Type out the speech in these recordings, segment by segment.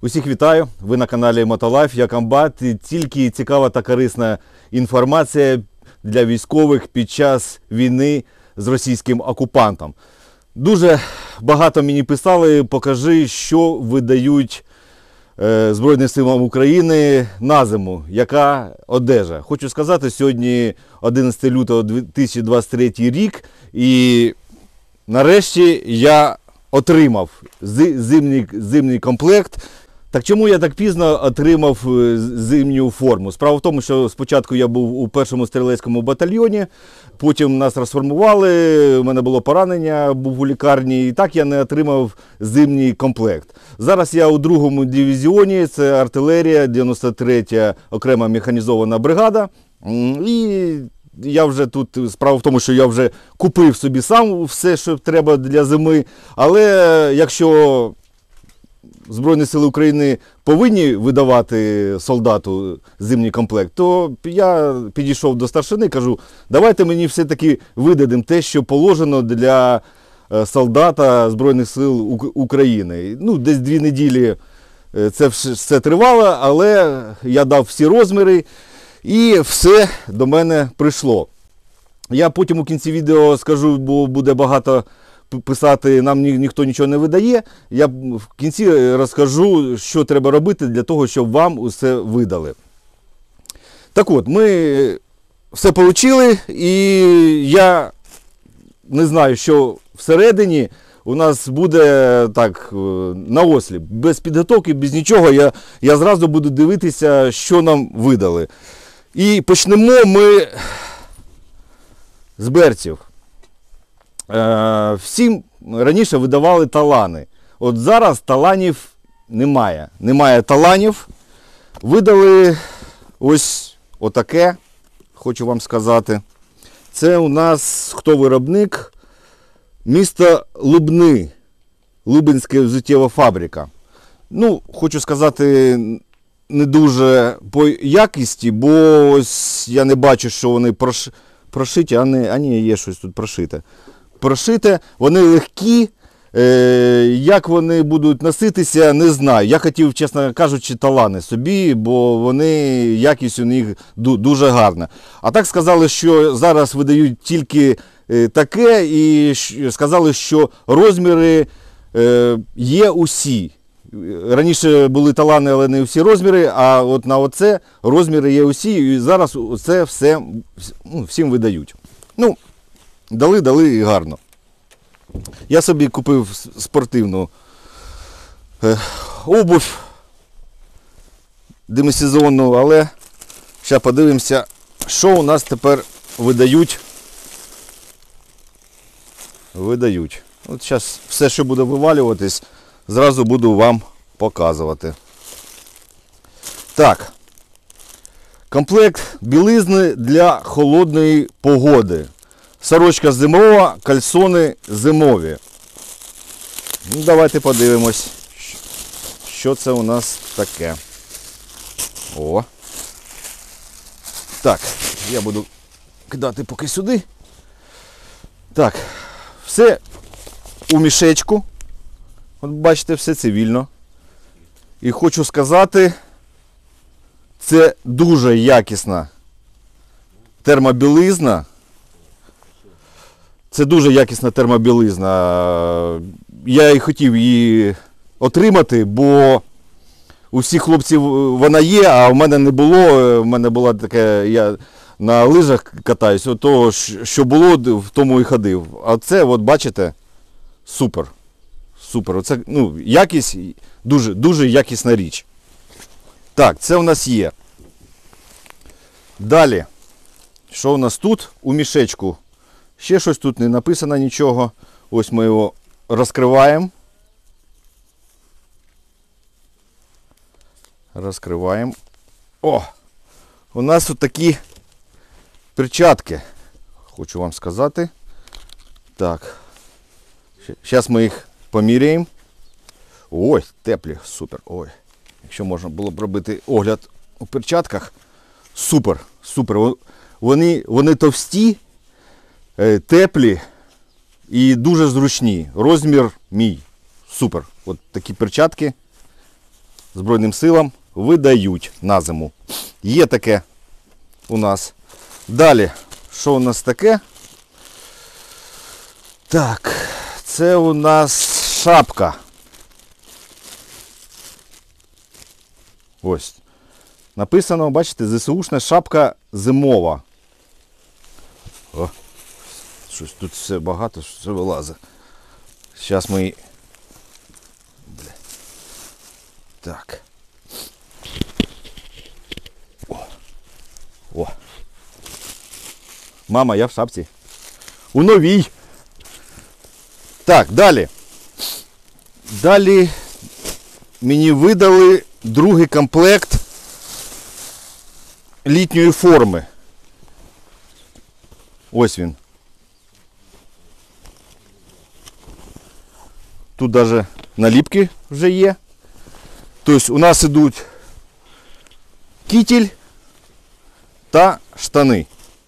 Усіх вітаю! Ви на каналі Мотолайф, я комбат. І тільки цікава та корисна інформація для військових під час війни з російським окупантом. Дуже багато мені писали, покажи, що видають Збройним силам України на зиму, яка одежа. Хочу сказати, сьогодні 11 лютого 2023 рік і нарешті я отримав зимній комплект. Так чому я так пізно отримав зимню форму? Справа в тому, що спочатку я був у 1-му стрілецькому батальйоні, потім нас розформували, у мене було поранення, був у лікарні, і так я не отримав зимній комплект. Зараз я у 2-му дивізіоні, це артилерія, 93-я окрема механізована бригада. І я вже тут, справа в тому, що я вже купив собі сам все, що треба для зими, але якщо Збройні сили України повинні видавати солдату зимній комплект, то я підійшов до старшини, кажу, давайте мені все-таки видадимо те, що положено для солдата Збройних сил України. Ну, десь 2 неділі це все тривало, але я дав всі розміри і все до мене прийшло. Я потім у кінці відео скажу, бо буде багато писати, нам ніхто нічого не видає. Я в кінці розкажу, що треба робити для того, щоб вам усе видали. Так от, ми все отримали, і я не знаю, що всередині у нас буде так, на осліп. Без підготовки, без нічого, я зразу буду дивитися, що нам видали. І почнемо ми з берців. Всім раніше видавали талани. От зараз таланів немає. Немає таланів. Видали ось отаке, хочу вам сказати. Це у нас, хто виробник? Місто Лубни. Лубенська взуттєва фабрика. Ну, хочу сказати, не дуже по якості, бо ось я не бачу, що вони прошиті, а ні, є щось тут прошите. Прошите, вони легкі, як вони будуть носитися, не знаю. Я хотів, чесно кажучи, талани собі, бо вони, якість у них дуже гарна. А так сказали, що зараз видають тільки таке, і сказали, що розміри є усі. Раніше були талани, але не всі розміри, а от на оце розміри є усі, і зараз це все всім видають. Ну, дали і гарно. Я собі купив спортивну обувь демисезонну, але зараз подивимося, що у нас тепер видають. От зараз все, що буде вивалюватись, зразу буду вам показувати. Так. Комплект білизни для холодної погоди. Сорочка зимова, кальсони зимові. Ну, давайте подивимось, що це у нас таке. О. Так, я буду кидати поки сюди. Так, все у мішечку. От бачите, все цивільно. І хочу сказати, це дуже якісна термобілизна. Це дуже якісна термобілизна. Я і хотів її отримати, бо у всіх хлопців вона є, а в мене не було. У мене була таке, я на лижах катаюсь, того, що було, в тому і ходив. А це, от бачите, супер. Супер. Оце, ну, якість, дуже якісна річ. Так, це у нас є. Далі, що у нас тут у мішечку? Ще щось тут не написано нічого. Ось ми його розкриваємо. Розкриваємо. О! У нас тут такі перчатки. Хочу вам сказати. Так. Зараз ми їх поміряємо. Ой, теплі, супер. Ой. Якщо можна було б робити огляд у перчатках. Супер, супер. Вони товсті, теплі і дуже зручні. Розмір мій. Супер. От такі перчатки. Збройним силам видають на зиму. Є таке у нас. Далі, що у нас таке? Так, це у нас шапка. Ось. Написано, бачите, ЗСУшна шапка зимова. О, щось тут все багато, все вилазить. Зараз ми її... Так. О. Мама, я в шапці. У новій. Так, далі. Далі мені видали другий комплект літньої форми. Ось він. Тут навіть наліпки вже є. Тобто у нас ідуть кітель та штани.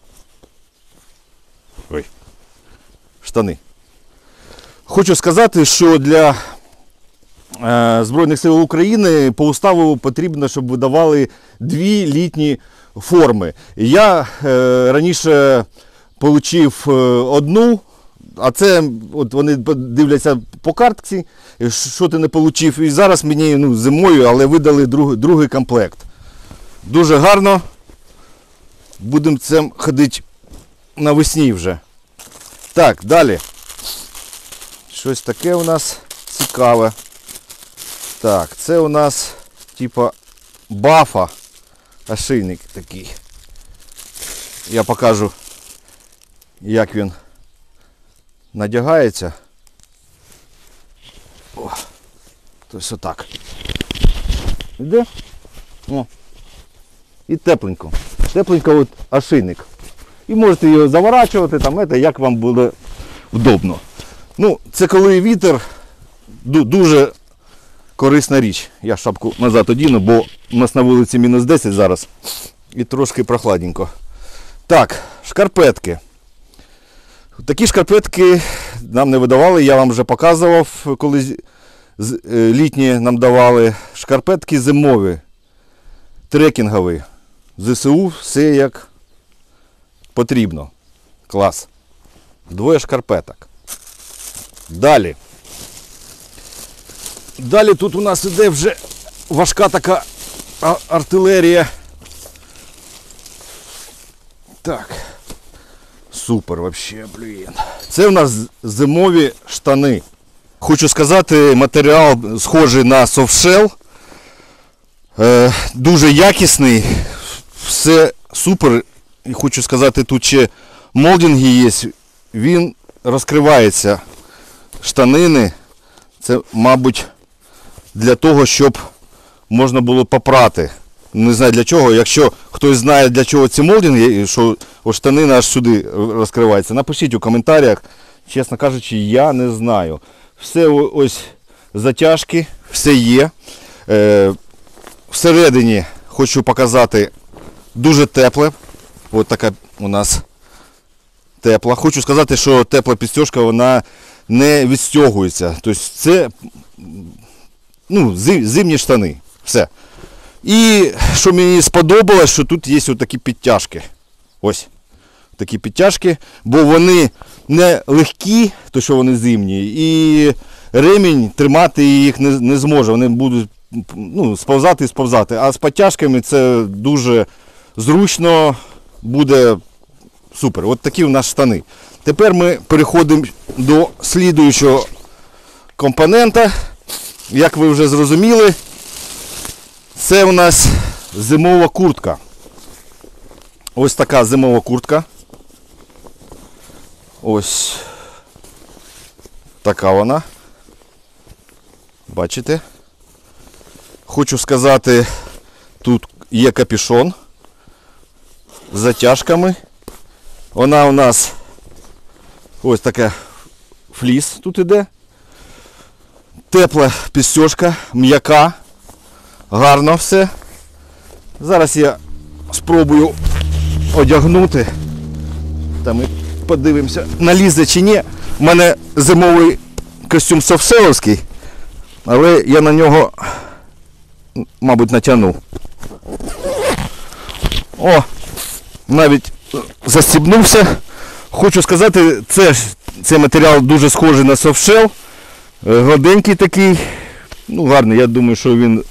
Ой. Штани. Хочу сказати, що для Збройних сил України по уставу потрібно, щоб видавали 2 літні форми. Я раніше отримав одну, а це от вони дивляться по картці, що ти не отримав. І зараз мені зимою, але видали другий комплект. Дуже гарно. Будемо цим ходити навесні вже. Так, далі. Щось таке у нас цікаве. Так, це у нас типа бафа. Ошейник такий. Я покажу, як він надягається. О, тобто отак. Іде? О. І тепленько. Тепленько от ошейник. І можете його заворачувати, там, як вам буде вдобно. Ну, це коли вітер, дуже корисна річ. Я шапку назад одіну, бо у нас на вулиці мінус 10 зараз. І трошки прохладненько. Так, шкарпетки. Такі шкарпетки нам не видавали, я вам вже показував, коли літні нам давали. Шкарпетки зимові, трекінгові. ЗСУ все як потрібно. Клас. 2 шкарпеток. Далі. Далі тут у нас іде вже важка така артилерія. Так. Супер вообще, блін. Це у нас зимові штани. Хочу сказати, матеріал схожий на софтшел. Дуже якісний. Все супер. І хочу сказати, тут ще молдинги є. Він розкривається. Штанини. Це, мабуть, для того, щоб можна було попрати. Не знаю для чого. Якщо хтось знає, для чого ці молдинги, що штанина аж сюди розкривається, напишіть у коментарях. Чесно кажучи, я не знаю. Все ось затяжки, все є. Всередині хочу показати дуже тепле. Ось така у нас тепла. Хочу сказати, що тепла підстежка, вона не відстягується. Тобто це зимні штани. Все. І що мені сподобалось, що тут є ось такі підтяжки. Ось такі підтяжки, бо вони не легкі, то що вони зимні, і ремінь тримати їх не зможе. Вони будуть сповзати і сповзати. А з підтяжками це дуже зручно, буде супер. От такі у нас штани. Тепер ми переходимо до слідуючого компонента. Як ви вже зрозуміли, це у нас зимова куртка. Ось така зимова куртка. Ось така вона. Бачите? Хочу сказати, тут є капюшон з затяжками. Вона у нас ось така фліс тут іде. Тепла підстежка, м'яка. Гарно все. Зараз я спробую одягнути. Та ми подивимося, налізе чи ні. У мене зимовий костюм софтшеловський, але я на нього мабуть, натягнув. О, навіть застібнувся. Хочу сказати, цей матеріал дуже схожий на софтшел. Гладенький такий, ну гарний, я думаю, що він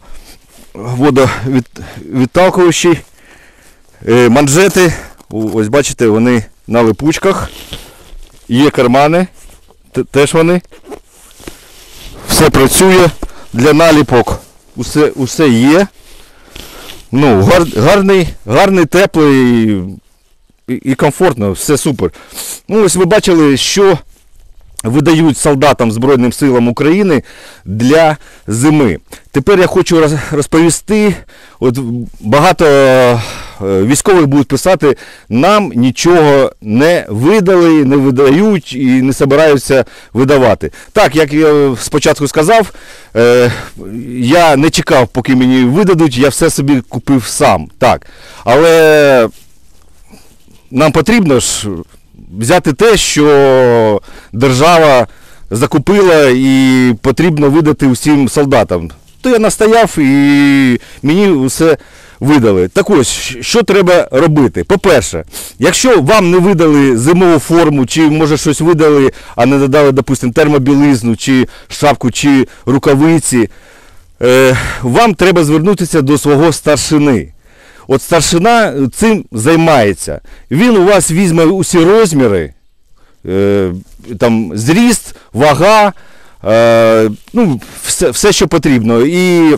водовідталкуючий. Манжети, ось бачите, вони на липучках. Є кармани, теж вони. Все працює, для наліпок усе є. Ну, гарний, теплий і комфортно, все супер. Ну, ось ви бачили, що видають солдатам Збройним силам України для зими. Тепер я хочу розповісти, от багато військових будуть писати, нам нічого не видали, не видають і не збираються видавати. Так, як я спочатку сказав, я не чекав, поки мені видадуть, я все собі купив сам. Так, але нам потрібно ж взяти те, що держава закупила і потрібно видати усім солдатам. То я настояв і мені все видали. Так ось, що треба робити? По-перше, якщо вам не видали зимову форму, чи може щось видали, а не додали, допустимо, термобілизну, чи шапку, чи рукавиці, вам треба звернутися до свого старшини. От старшина цим займається. Він у вас візьме усі розміри, там зріст, вага, ну, все, що потрібно. І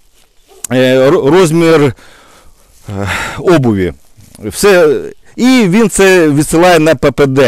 розмір обуві. Все. І він це відсилає на ППД.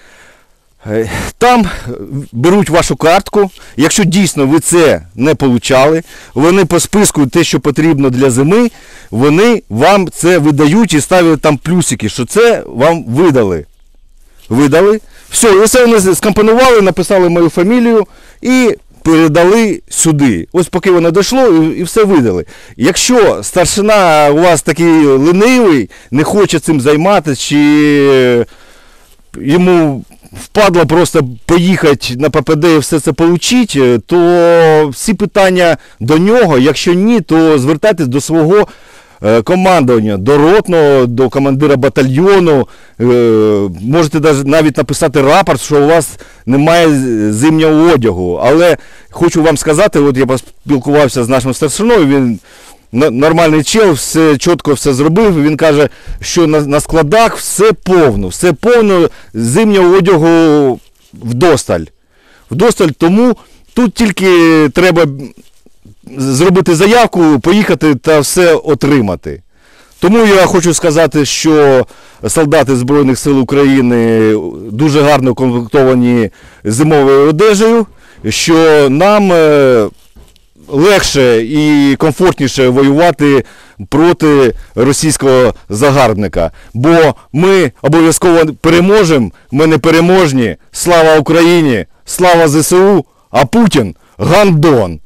Там беруть вашу картку, якщо дійсно ви це не получали, вони по списку те, що потрібно для зими, вони вам це видають і ставлять там плюсики, що це вам видали. Видали. Все, і все вони скомпонували, написали мою фамілію і передали сюди. Ось поки воно дійшло і все видали. Якщо старшина у вас такий ленивий, не хоче цим займатися, чи йому впадло просто поїхати на ППД і все це отримати, то всі питання до нього, якщо ні, то звертайтесь до свого командування, до ротного, до командира батальйону. Можете навіть написати рапорт, що у вас немає зимнього одягу. Але хочу вам сказати, от я поспілкувався з нашим старшиною, він нормальний чел, все чітко все зробив. Він каже, що на складах все повно зимнього одягу вдосталь. Тому тут тільки треба зробити заявку, поїхати та все отримати. Тому я хочу сказати, що солдати Збройних сил України дуже гарно укомплектовані зимовою одежею, що нам легше і комфортніше воювати проти російського загарбника. Бо ми обов'язково переможемо, ми непереможні. Слава Україні, слава ЗСУ, а Путін – гандон.